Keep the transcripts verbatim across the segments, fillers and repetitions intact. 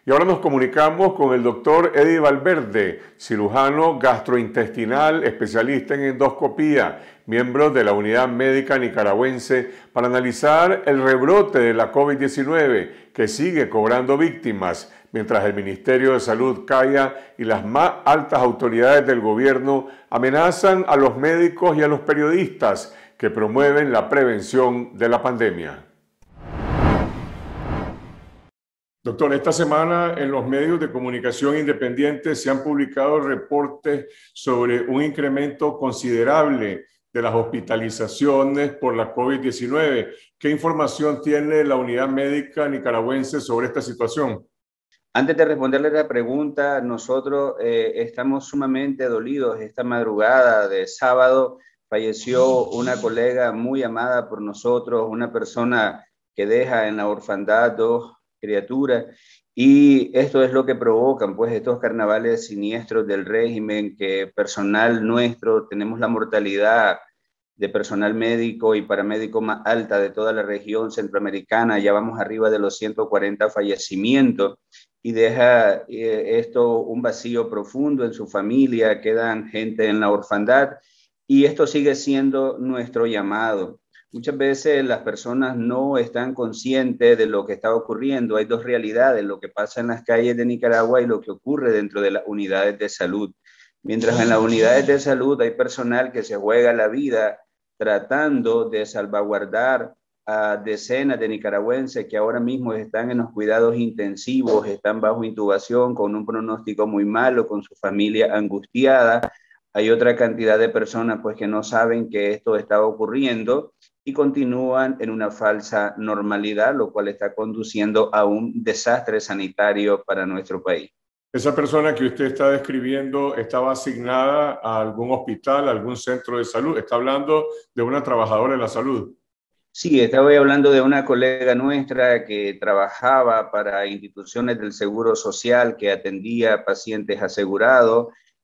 Y ahora nos comunicamos con el doctor Eddie Valverde, cirujano gastrointestinal, especialista en endoscopía, miembro de la Unidad Médica Nicaragüense, para analizar el rebrote de la COVID diecinueve que sigue cobrando víctimas, mientras el Ministerio de Salud calla y las más altas autoridades del gobierno amenazan a los médicos y a los periodistas que promueven la prevención de la pandemia. Doctor, esta semana en los medios de comunicación independientes se han publicado reportes sobre un incremento considerable de las hospitalizaciones por la COVID diecinueve. ¿Qué información tiene la Unidad Médica Nicaragüense sobre esta situación? Antes de responderle la pregunta, nosotros eh, estamos sumamente dolidos. Esta madrugada de sábado falleció una colega muy amada por nosotros, una persona que deja en la orfandad dos criaturas, y esto es lo que provocan pues estos carnavales siniestros del régimen, que personal nuestro, tenemos la mortalidad de personal médico y paramédico más alta de toda la región centroamericana. Ya vamos arriba de los ciento cuarenta fallecimientos, y deja eh, esto un vacío profundo en su familia, quedan gente en la orfandad, y esto sigue siendo nuestro llamado. Muchas veces las personas no están conscientes de lo que está ocurriendo. Hay dos realidades: lo que pasa en las calles de Nicaragua y lo que ocurre dentro de las unidades de salud. Mientras en las unidades de salud hay personal que se juega la vida tratando de salvaguardar a decenas de nicaragüenses que ahora mismo están en los cuidados intensivos, están bajo intubación con un pronóstico muy malo, con su familia angustiada. Hay otra cantidad de personas pues que no saben que esto está ocurriendo y continúan en una falsa normalidad, lo cual está conduciendo a un desastre sanitario para nuestro país. ¿Esa persona que usted está describiendo estaba asignada a algún hospital, a algún centro de salud? ¿Está hablando de una trabajadora de la salud? Sí, estaba hablando de una colega nuestra que trabajaba para instituciones del Seguro Social, que atendía pacientes asegurados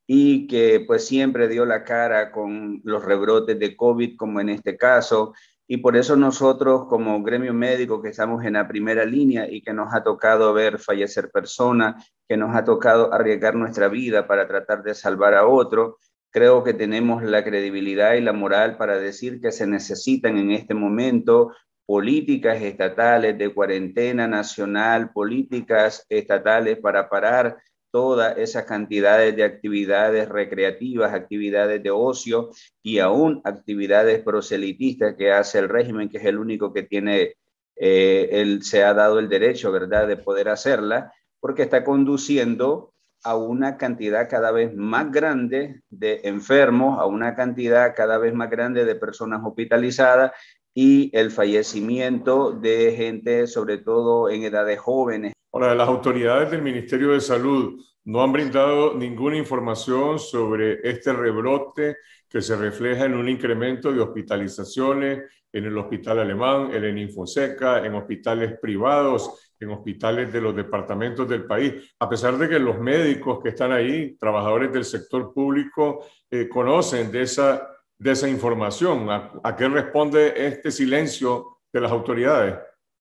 y que pues siempre dio la cara con los rebrotes de COVID, como en este caso. Y por eso nosotros, como gremio médico, que estamos en la primera línea y que nos ha tocado ver fallecer personas, que nos ha tocado arriesgar nuestra vida para tratar de salvar a otro, creo que tenemos la credibilidad y la moral para decir que se necesitan en este momento políticas estatales de cuarentena nacional, políticas estatales para parar todas esas cantidades de actividades recreativas, actividades de ocio y aún actividades proselitistas que hace el régimen, que es el único que tiene, eh, él se ha dado el derecho, ¿verdad?, de poder hacerla, porque está conduciendo a una cantidad cada vez más grande de enfermos, a una cantidad cada vez más grande de personas hospitalizadas y el fallecimiento de gente, sobre todo en edades jóvenes. Ahora, las autoridades del Ministerio de Salud no han brindado ninguna información sobre este rebrote que se refleja en un incremento de hospitalizaciones en el Hospital Alemán, en el Infoseca, en hospitales privados, en hospitales de los departamentos del país, a pesar de que los médicos que están ahí, trabajadores del sector público, eh, conocen de esa, de esa información. ¿A, a qué responde este silencio de las autoridades?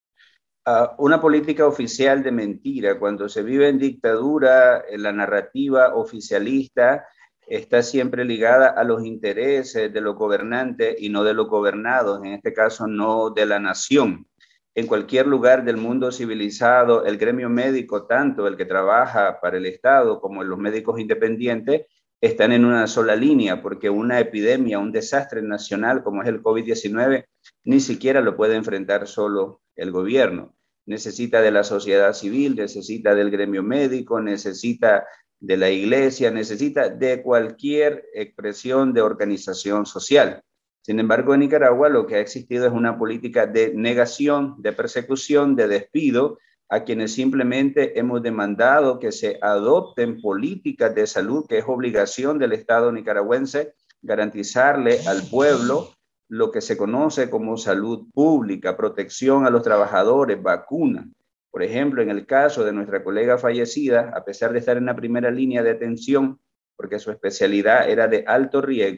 Uh, una política oficial de mentira. Cuando se vive en dictadura, la narrativa oficialista está siempre ligada a los intereses de los gobernantes y no de los gobernados, en este caso no de la nación. En cualquier lugar del mundo civilizado, el gremio médico, tanto el que trabaja para el Estado como los médicos independientes, están en una sola línea, porque una epidemia, un desastre nacional como es el COVID diecinueve, ni siquiera lo puede enfrentar solo el gobierno. Necesita de la sociedad civil, necesita del gremio médico, necesita de la iglesia, necesita de cualquier expresión de organización social. Sin embargo, en Nicaragua lo que ha existido es una política de negación, de persecución, de despido a quienes simplemente hemos demandado que se adopten políticas de salud, que es obligación del Estado nicaragüense garantizarle al pueblo lo que se conoce como salud pública, protección a los trabajadores, vacunas. Por ejemplo, en el caso de nuestra colega fallecida, a pesar de estar en la primera línea de atención, porque su especialidad era de alto riesgo,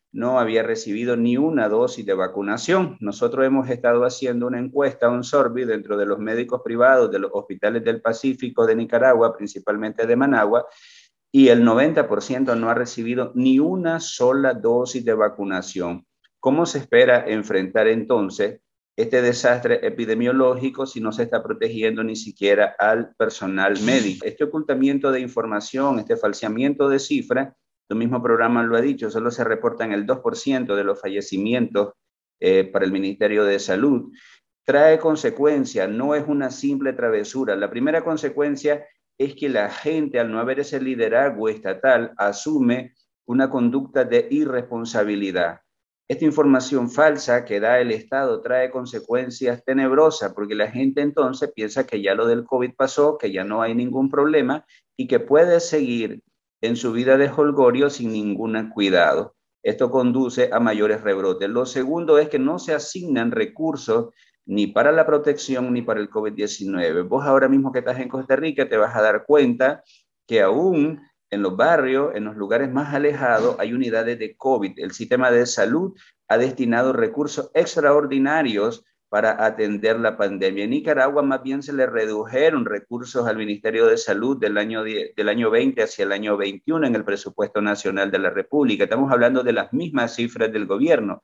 no había recibido ni una dosis de vacunación. Nosotros hemos estado haciendo una encuesta, un survey dentro de los médicos privados de los hospitales del Pacífico de Nicaragua, principalmente de Managua, y el noventa por ciento no ha recibido ni una sola dosis de vacunación. ¿Cómo se espera enfrentar entonces este desastre epidemiológico si no se está protegiendo ni siquiera al personal médico? Este ocultamiento de información, este falseamiento de cifras, tu mismo programa lo ha dicho, solo se reportan el dos por ciento de los fallecimientos eh, para el Ministerio de Salud. Trae consecuencias, no es una simple travesura. La primera consecuencia es que la gente, al no haber ese liderazgo estatal, asume una conducta de irresponsabilidad. Esta información falsa que da el Estado trae consecuencias tenebrosas porque la gente entonces piensa que ya lo del COVID pasó, que ya no hay ningún problema y que puede seguir en su vida de jolgorio sin ningún cuidado. Esto conduce a mayores rebrotes. Lo segundo es que no se asignan recursos ni para la protección ni para el COVID diecinueve. Vos ahora mismo que estás en Costa Rica te vas a dar cuenta que aún en los barrios, en los lugares más alejados, hay unidades de COVID. El sistema de salud ha destinado recursos extraordinarios para atender la pandemia. En Nicaragua más bien se le redujeron recursos al Ministerio de Salud del año, del año veinte hacia el año veintiuno en el presupuesto nacional de la República. Estamos hablando de las mismas cifras del gobierno.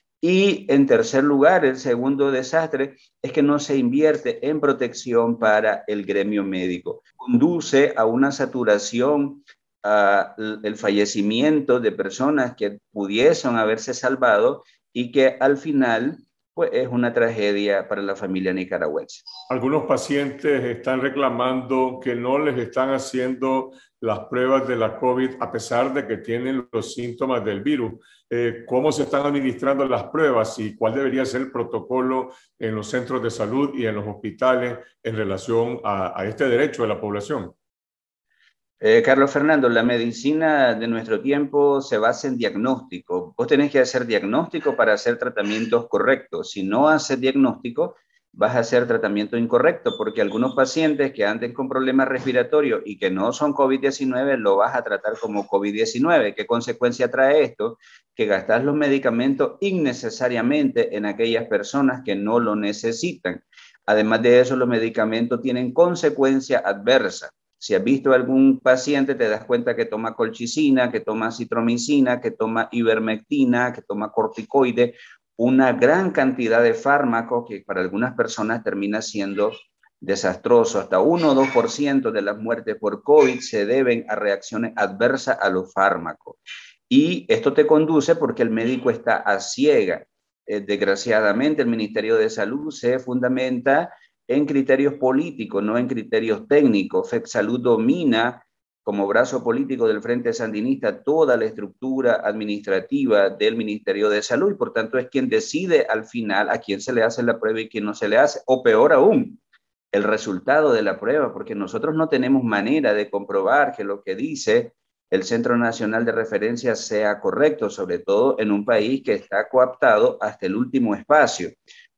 Y en tercer lugar, el segundo desastre es que no se invierte en protección para el gremio médico. Conduce a una saturación, al fallecimiento de personas que pudiesen haberse salvado y que al final pues, es una tragedia para la familia nicaragüense. Algunos pacientes están reclamando que no les están haciendo las pruebas de la COVID a pesar de que tienen los síntomas del virus. Eh, ¿Cómo se están administrando las pruebas y cuál debería ser el protocolo en los centros de salud y en los hospitales en relación a, a este derecho de la población? Eh, Carlos Fernando, la medicina de nuestro tiempo se basa en diagnóstico. Vos tenés que hacer diagnóstico para hacer tratamientos correctos. Si no haces diagnóstico, vas a hacer tratamiento incorrecto, porque algunos pacientes que anden con problemas respiratorios y que no son COVID diecinueve, lo vas a tratar como COVID diecinueve. ¿Qué consecuencia trae esto? Que gastas los medicamentos innecesariamente en aquellas personas que no lo necesitan. Además de eso, los medicamentos tienen consecuencias adversas. Si has visto a algún paciente, te das cuenta que toma colchicina, que toma citromicina, que toma ivermectina, que toma corticoide, una gran cantidad de fármacos que para algunas personas termina siendo desastroso. Hasta uno o dos por ciento de las muertes por COVID se deben a reacciones adversas a los fármacos. Y esto te conduce porque el médico está a ciega. Eh, desgraciadamente, el Ministerio de Salud se fundamenta en criterios políticos, no en criterios técnicos. FECSalud domina como brazo político del Frente Sandinista toda la estructura administrativa del Ministerio de Salud y por tanto es quien decide al final a quién se le hace la prueba y quién no se le hace, o peor aún, el resultado de la prueba, porque nosotros no tenemos manera de comprobar que lo que dice el Centro Nacional de Referencia sea correcto, sobre todo en un país que está coaptado hasta el último espacio.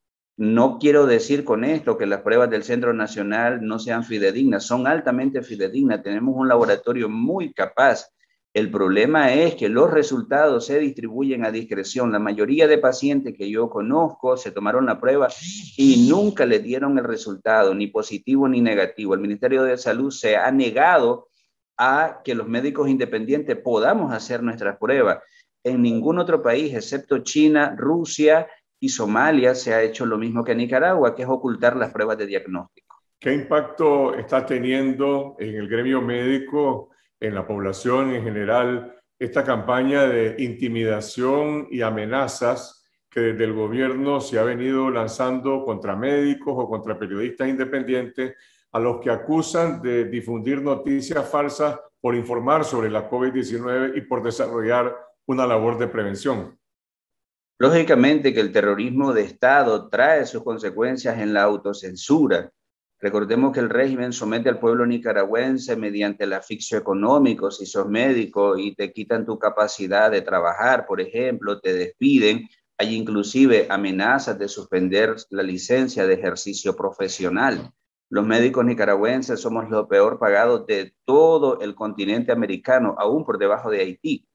No quiero decir con esto que las pruebas del Centro Nacional no sean fidedignas, son altamente fidedignas, tenemos un laboratorio muy capaz. El problema es que los resultados se distribuyen a discreción. La mayoría de pacientes que yo conozco se tomaron la prueba y nunca le dieron el resultado, ni positivo ni negativo. El Ministerio de Salud se ha negado a que los médicos independientes podamos hacer nuestras pruebas. En ningún otro país, excepto China, Rusia y Somalia, se ha hecho lo mismo que en Nicaragua, que es ocultar las pruebas de diagnóstico. ¿Qué impacto está teniendo en el gremio médico, en la población en general, esta campaña de intimidación y amenazas que desde el gobierno se ha venido lanzando contra médicos o contra periodistas independientes a los que acusan de difundir noticias falsas por informar sobre la COVID diecinueve y por desarrollar una labor de prevención? Lógicamente que el terrorismo de Estado trae sus consecuencias en la autocensura. Recordemos que el régimen somete al pueblo nicaragüense mediante el asfixio económico. Si sos médico y te quitan tu capacidad de trabajar, por ejemplo, te despiden. Hay inclusive amenazas de suspender la licencia de ejercicio profesional. Los médicos nicaragüenses somos los peor pagados de todo el continente americano, aún por debajo de Haití.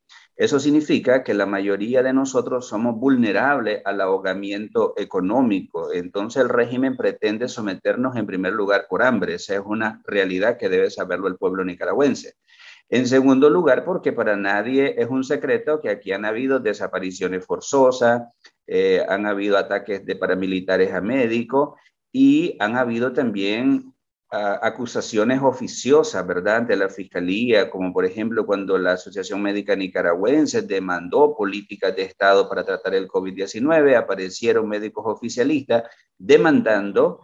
Eso significa que la mayoría de nosotros somos vulnerables al ahogamiento económico. Entonces el régimen pretende someternos en primer lugar por hambre. Esa es una realidad que debe saberlo el pueblo nicaragüense. En segundo lugar, porque para nadie es un secreto que aquí han habido desapariciones forzosas, eh, han habido ataques de paramilitares a médicos y han habido también uh, acusaciones oficiosas, ¿verdad?, ante la Fiscalía, como por ejemplo cuando la Asociación Médica Nicaragüense demandó políticas de Estado para tratar el COVID diecinueve, aparecieron médicos oficialistas demandando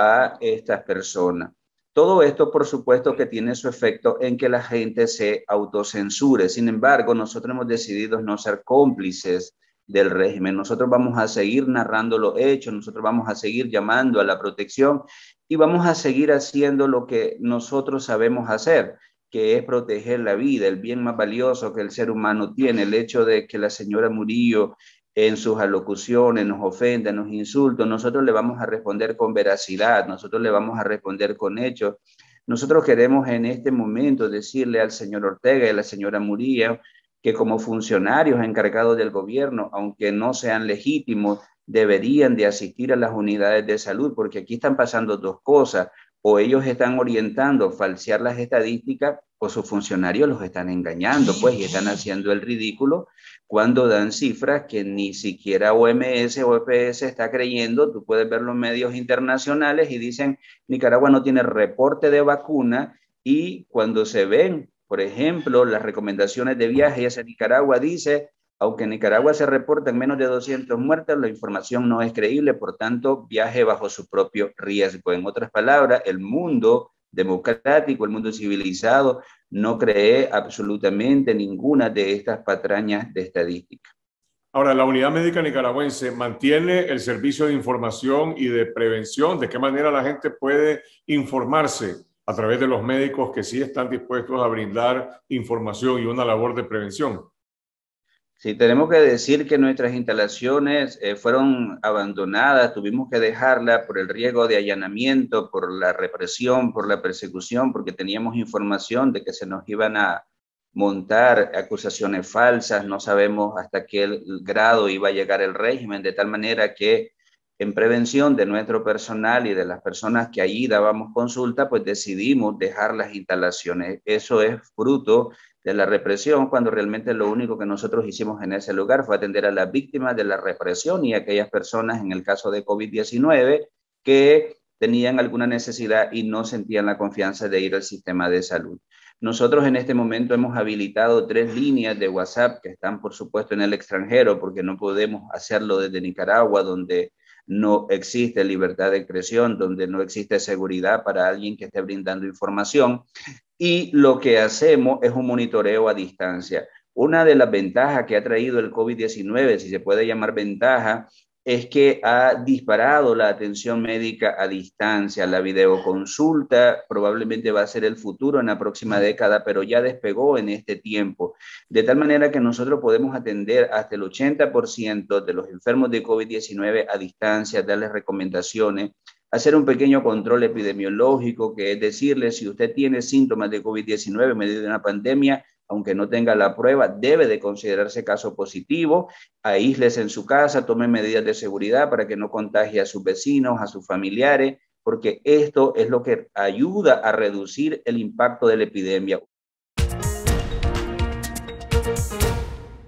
a estas personas. Todo esto, por supuesto, que tiene su efecto en que la gente se autocensure. Sin embargo, nosotros hemos decidido no ser cómplices del régimen. Nosotros vamos a seguir narrando los hechos, nosotros vamos a seguir llamando a la protección y vamos a seguir haciendo lo que nosotros sabemos hacer, que es proteger la vida, el bien más valioso que el ser humano tiene. El hecho de que la señora Murillo en sus alocuciones nos ofenda, nos insulta, nosotros le vamos a responder con veracidad, nosotros le vamos a responder con hechos. Nosotros queremos en este momento decirle al señor Ortega y a la señora Murillo que como funcionarios encargados del gobierno, aunque no sean legítimos, deberían de asistir a las unidades de salud, porque aquí están pasando dos cosas: o ellos están orientando falsear las estadísticas, o sus funcionarios los están engañando, pues, y están haciendo el ridículo cuando dan cifras que ni siquiera O M S o E P S está creyendo. Tú puedes ver los medios internacionales y dicen Nicaragua no tiene reporte de vacuna, y cuando se ven, por ejemplo, las recomendaciones de viaje hacia Nicaragua, dice, aunque en Nicaragua se reportan menos de doscientos muertos, la información no es creíble, por tanto, viaje bajo su propio riesgo. En otras palabras, el mundo democrático, el mundo civilizado, no cree absolutamente ninguna de estas patrañas de estadística. Ahora, la Unidad Médica Nicaragüense mantiene el servicio de información y de prevención. ¿De qué manera la gente puede informarse a través de los médicos que sí están dispuestos a brindar información y una labor de prevención? Sí, tenemos que decir que nuestras instalaciones eh, fueron abandonadas, tuvimos que dejarlas por el riesgo de allanamiento, por la represión, por la persecución, porque teníamos información de que se nos iban a montar acusaciones falsas. No sabemos hasta qué grado iba a llegar el régimen, de tal manera que en prevención de nuestro personal y de las personas que allí dábamos consulta, pues decidimos dejar las instalaciones. Eso es fruto de la represión, cuando realmente lo único que nosotros hicimos en ese lugar fue atender a las víctimas de la represión y a aquellas personas, en el caso de COVID diecinueve, que tenían alguna necesidad y no sentían la confianza de ir al sistema de salud. Nosotros en este momento hemos habilitado tres líneas de WhatsApp que están, por supuesto, en el extranjero, porque no podemos hacerlo desde Nicaragua, donde no existe libertad de expresión, donde no existe seguridad para alguien que esté brindando información. Y lo que hacemos es un monitoreo a distancia. Una de las ventajas que ha traído el COVID diecinueve, si se puede llamar ventaja, es que ha disparado la atención médica a distancia. La videoconsulta probablemente va a ser el futuro en la próxima década, pero ya despegó en este tiempo. De tal manera que nosotros podemos atender hasta el ochenta por ciento de los enfermos de COVID diecinueve a distancia, darles recomendaciones, hacer un pequeño control epidemiológico, que es decirle, si usted tiene síntomas de COVID diecinueve en medio de una pandemia, aunque no tenga la prueba, debe de considerarse caso positivo, aíslese en su casa, tome medidas de seguridad para que no contagie a sus vecinos, a sus familiares, porque esto es lo que ayuda a reducir el impacto de la epidemia.